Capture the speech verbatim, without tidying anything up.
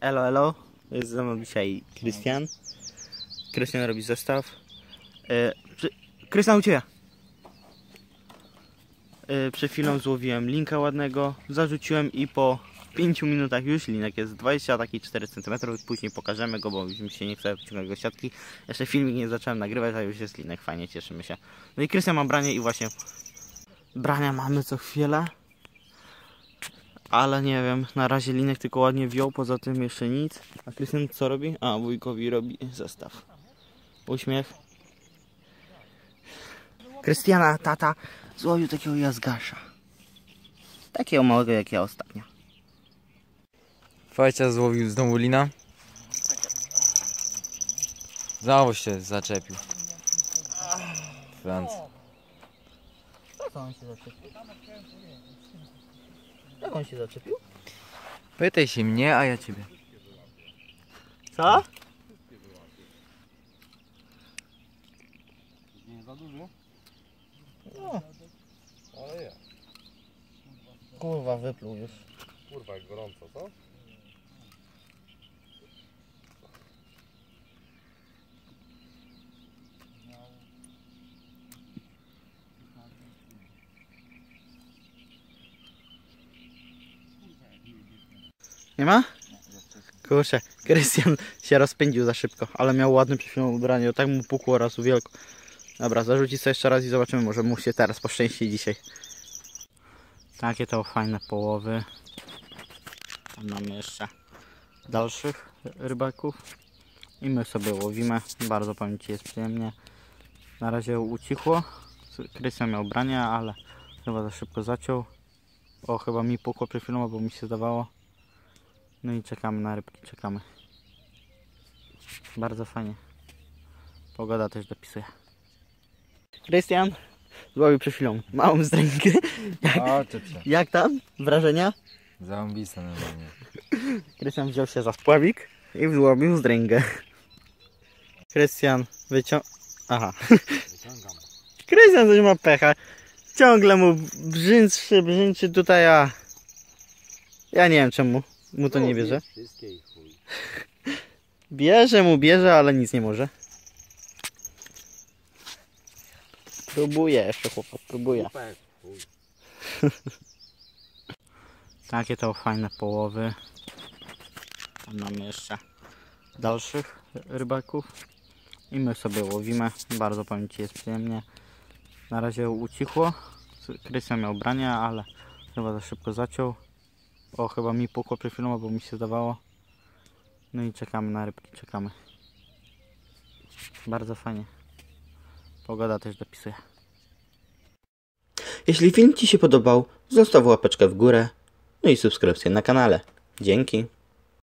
Elo, elo. Jest ze mną dzisiaj Krystian. Krystian robi zestaw. Krystian, u Ciebie. Yy, przed chwilą złowiłem linka ładnego, zarzuciłem i po pięciu minutach już linek jest dwadzieścia cztery centymetry. Później pokażemy go, bo mi się nie chce wyciągać go siatki. Jeszcze filmik nie zacząłem nagrywać, a już jest linek, fajnie, cieszymy się. No i Krystian ma branie i właśnie brania mamy co chwilę. Ale nie wiem, na razie linek tylko ładnie wziął, poza tym jeszcze nic. A Krystian co robi? A, wujkowi robi zestaw. Uśmiech. Krystiana tata złowił takiego jazgasza. Takiego małego jak ja ostatnio. Fajcia złowił znowu lina. Znowu się zaczepił. Franc. Jak on się zaczepił? Jak on się zaczepił? Pytaj się mnie, a ja ciebie. Co? Nie za dużo? No. Ale ja. Kurwa, wypluł już. Kurwa, jak gorąco, co? Nie ma? Kurczę, Krystian się rozpędził za szybko, ale miał ładne przed chwilą ubranie, tak mu pukło raz wielko. Dobra, zarzuci sobie jeszcze raz i zobaczymy, może mu się teraz poszczęści dzisiaj. Takie to fajne połowy. Tam mamy jeszcze dalszych rybaków. I my sobie łowimy, bardzo powiem Ci, jest przyjemnie. Na razie ucichło. Krystian miał ubranie, ale chyba za szybko zaciął. O, chyba mi pukło przed chwilą, bo mi się zdawało. No i czekamy na rybki, czekamy. Bardzo fajnie. Pogoda też dopisuje. Krystian złowił przed chwilą małą zdręgę. Jak, O, czepcie. jak tam? Wrażenia? Zarąbiste normalnie. Krystian wziął się za spławik i złowił zdręgę. Krystian wyciąg... Aha. Wyciągam. Krystian coś ma pecha. Ciągle mu brzęczy, brzęczy tutaj, a... Ja nie wiem czemu mu to nie bierze. Wszystkie i chuj. Bierze mu, bierze, ale nic nie może. Próbuje jeszcze chłopak, próbuje. Super, chuj. Takie to fajne połowy. Tam mamy jeszcze dalszych rybaków. I my sobie łowimy. Bardzo powiem Ci, jest przyjemnie. Na razie ucichło. Krystian miał ubranie, ale chyba za szybko zaciął. O, chyba mi pukło przed chwilą, bo mi się zdawało. No i czekamy na rybki, czekamy. Bardzo fajnie. Pogoda też dopisuje. Jeśli film Ci się podobał, zostaw łapeczkę w górę, no i subskrypcję na kanale. Dzięki.